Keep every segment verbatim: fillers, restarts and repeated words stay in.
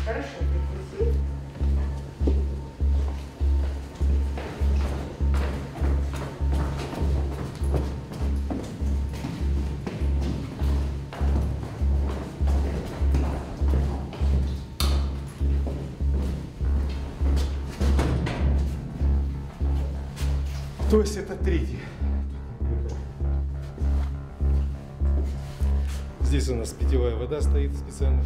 Хорошо, прикуси. То есть это третий. Здесь у нас питьевая вода стоит специально.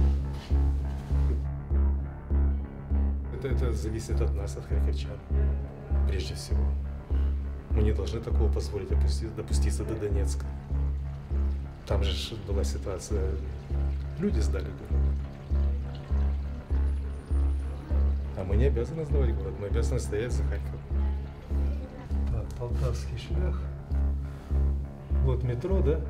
Это, это зависит от нас, от харьковчан, прежде всего. Мы не должны такого позволить опуститься, допуститься до Донецка. Там же была ситуация, люди сдали город. А мы не обязаны сдавать город, мы обязаны стоять за Харьков. Так, Полтавский шлях. Вот метро, да?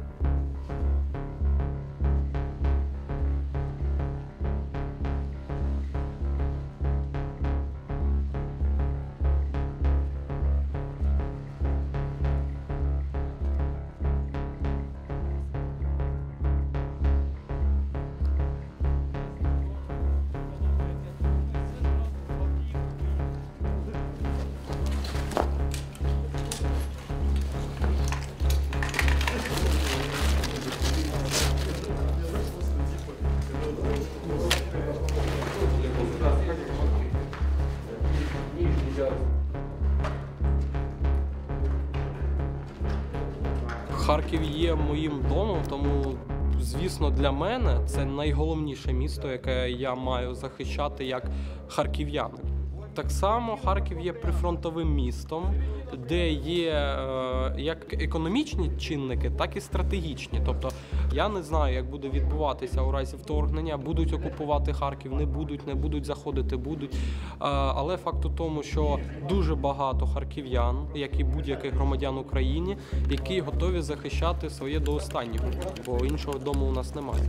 Харків є моїм домом, тому, звісно, для мене це найголовніше місто, яке я маю захищати як харків'янин. Так само Харків є прифронтовим містом, де є е, як економічні чинники, так і стратегічні. Тобто я не знаю, як буде відбуватися у разі вторгнення, будуть окупувати Харків, не будуть, не будуть заходити, будуть. Е, але факт у тому, що дуже багато харків'ян, як і будь-яких громадян України, які готові захищати своє до останнього, бо іншого дому у нас немає.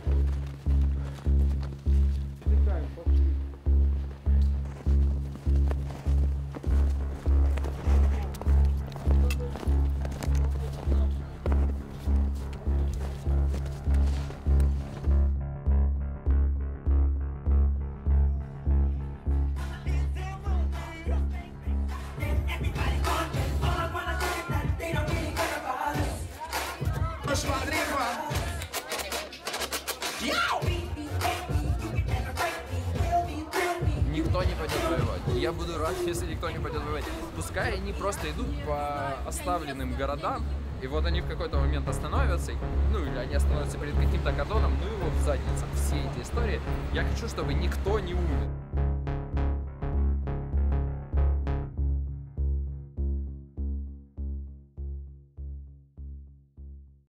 Никто не пойдет воевать. Я буду рад, если никто не пойдет воевать. Пускай они просто идут по оставленным городам, и вот они в какой-то момент остановятся, ну или они остановятся перед каким-то кордоном, ну его в задницу. Все эти истории. Я хочу, чтобы никто не умер.